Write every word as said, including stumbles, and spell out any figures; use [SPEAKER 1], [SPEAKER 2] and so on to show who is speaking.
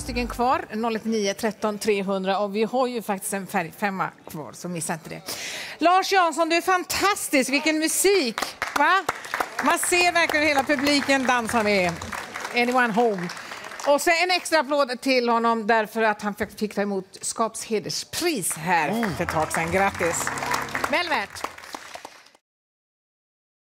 [SPEAKER 1] stycken kvar, noll ett nio tretton trehundra, och vi har ju faktiskt en färgfemma kvar, så missa inte det. Lars Jansson, du är fantastisk, vilken musik, va? Man ser verkligen hela publiken dansa med Anyone Home. Och sen en extra applåd till honom därför att han fick ta emot Skaps hederspris här för ett tag sedan. Grattis! Väl värt!